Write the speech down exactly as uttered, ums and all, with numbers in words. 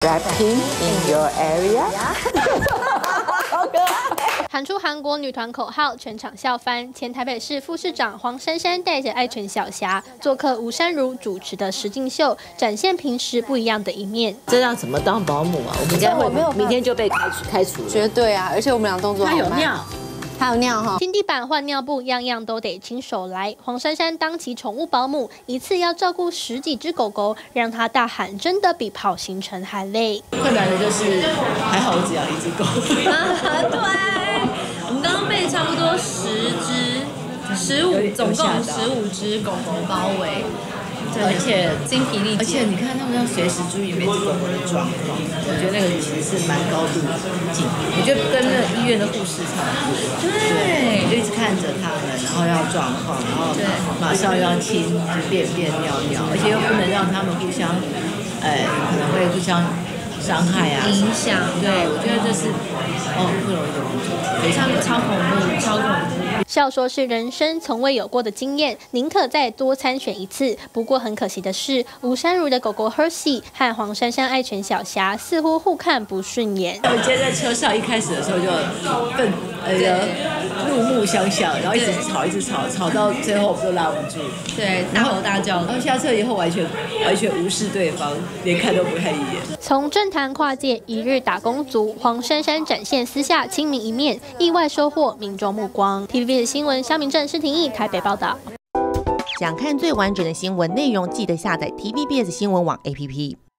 Rapping in your area 好可爱！ 喊出韩国女团口号，全场笑翻。前台北市副市长黄珊珊带着爱犬小霞做客吴珊如主持的实境秀，展现平时不一样的一面。 这要怎么当保姆啊？我们家会明天就被开除开除了。 绝对啊！而且我们俩动作好慢。 他有尿。 还有尿哈， 清地板、换尿布，样样都得亲手来。黄珊珊当起宠物保姆，一次要照顾十几只狗狗，让她大喊：“真的比跑行程还累。” 困难的就是还好我只养一只狗。 啊，对，我们刚刚被差不多十只、十五，总共十五只狗狗包围。 而且精疲力竭， 而且你看他们要随时注意每只狗狗的状况，我觉得那个其实是蛮高度警惕。我觉得跟那医院的护士差不多，对，就一直看着他们，然后要状况，然后马上要清便便尿尿，而且又不能让他们互相，呃，可能会互相伤害啊， 影响。 对，我觉得这是哦不容易的工作，非常超恐怖，超恐怖。 笑说是人生从未有过的经验，宁可再多参选一次。不过很可惜的是，吴珊如的狗狗 Hershey 和黄珊珊爱犬小霞似乎互看不顺眼。 他们今天在车上一开始的时候就愤呃怒目相向，然后一直吵一直吵，吵到最后我们都拉不住。 对，大吼大叫。 然后下车以后完全完全无视对方，连看都不看一眼。 从政坛跨界一日打工族，黄珊珊展现私下亲民一面，意外收获民众目光。T V B 的新闻，萧明正、施廷义台北报道。 想看最完整的新闻内容，记得下载 T V B S 新闻网 A P P。